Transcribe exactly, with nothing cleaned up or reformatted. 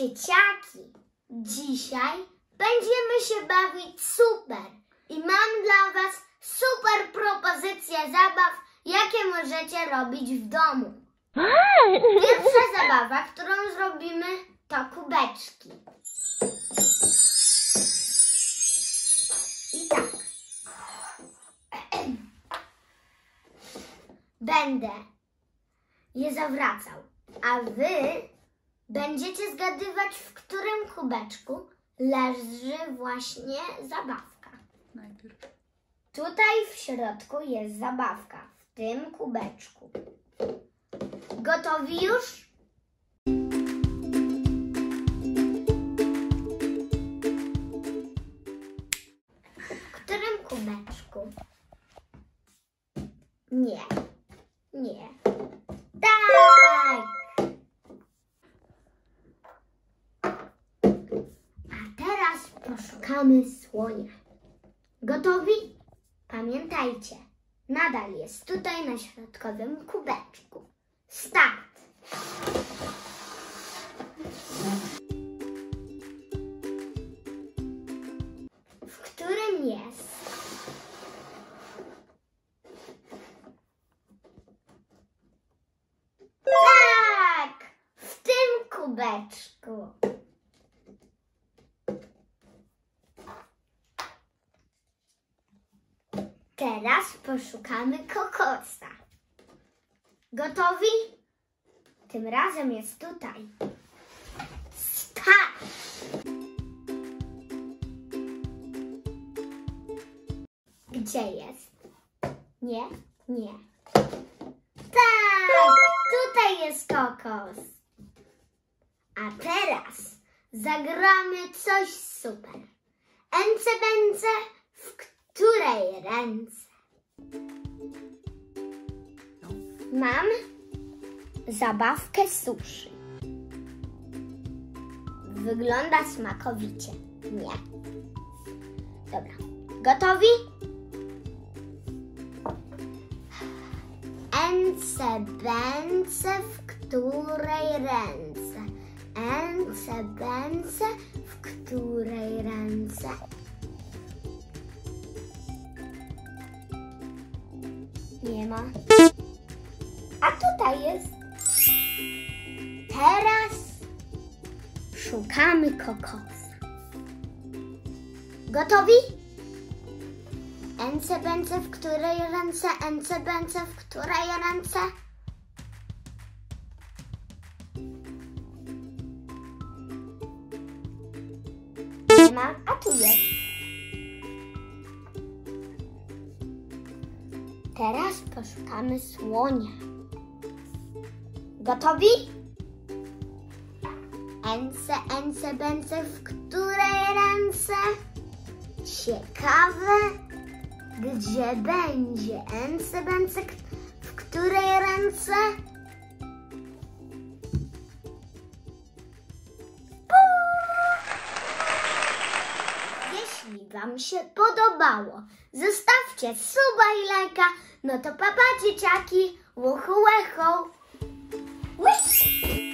Dzieciaki, dzisiaj będziemy się bawić super i mam dla Was super propozycję zabaw, jakie możecie robić w domu. Pierwsza zabawa, którą zrobimy, to kubeczki. I tak. Będę je zawracał, a Wy będziecie zgadywać, w którym kubeczku leży właśnie zabawka. Najpierw. Tutaj w środku jest zabawka, w tym kubeczku. Gotowi już? W którym kubeczku? Nie, nie. Tak! A teraz poszukamy słonia. Gotowi? Pamiętajcie, nadal jest tutaj na środkowym kubeczku. Start! W którym jest? Tak! W tym kubeczku. Teraz poszukamy kokosa. Gotowi? Tym razem jest tutaj. Start! Gdzie jest? Nie, nie. Tak! Tutaj jest kokos. A teraz zagramy coś super. Ence bence, w której ręce? Mam zabawkę sushi. Wygląda smakowicie. Nie. Dobra. Gotowi? Ence bence, w której ręce? Ence bence, w której ręce? Nie ma. A tutaj jest. Teraz szukamy kokosa. Gotowi? Ence bence, w której ręce? Ence bence, w której ręce? Nie ma. A tu jest. Teraz poszukamy słonia. Gotowi? Ence, ence, bence, w której ręce? Ciekawe, gdzie będzie? Ence, bence, w której ręce? Jeśli Wam się podobało, zostawcie suba i lajka. No to papa, dzieciaki, łuchu, łechu. Łyś!